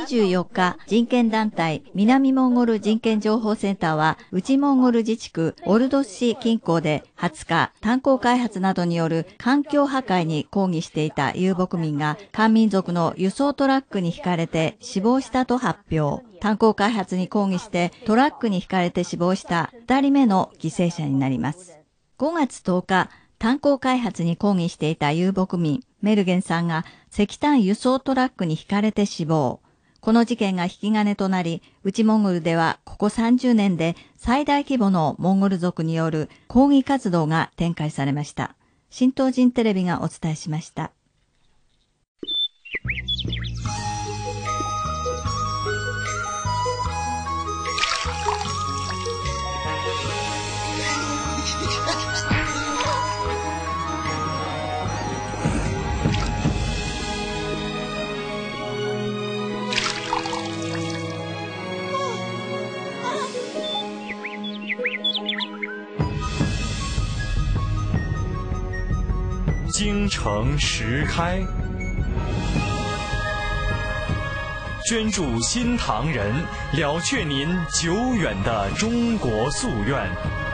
24日、人権団体南モンゴル人権情報センターは、内モンゴル自治区オルドス市近郊で20日、炭鉱開発などによる環境破壊に抗議していた遊牧民が、漢民族の輸送トラックにひかれて死亡したと発表。炭鉱開発に抗議してトラックにひかれて死亡した2人目の犠牲者になります。5月10日、炭鉱開発に抗議していた遊牧民、メルゲンさんが石炭輸送トラックにひかれて死亡。この事件が引き金となり、内モンゴルではここ30年で最大規模のモンゴル族による抗議活動が展開されました。新東人テレビがお伝えしました。 京城石开，捐助新唐人，了却您久远的中国夙愿。